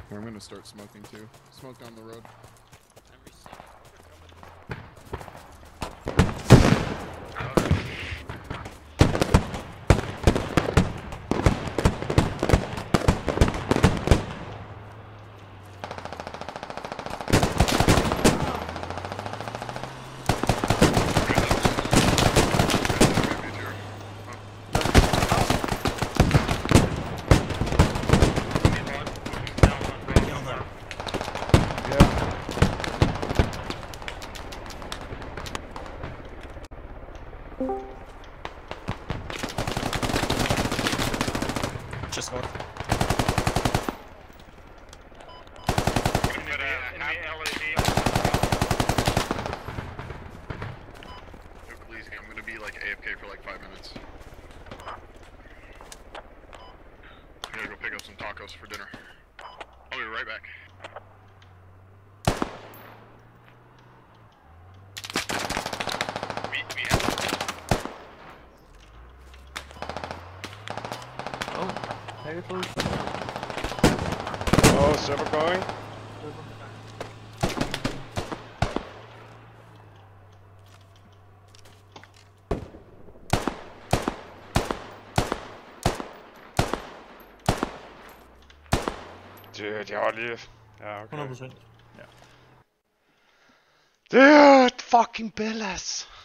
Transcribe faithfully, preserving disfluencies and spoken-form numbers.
Here, I'm gonna start smoking too. Smoke down the road. Just north. I'm gonna be like A F K for like five minutes. I'm gonna go pick up some tacos for dinner. I'll be right back. Meet me at Oh, very close. Oh, server going. Dude, jeg har lige... Ja, okay. hundrede procent. Ja. Dude, fucking Bellas!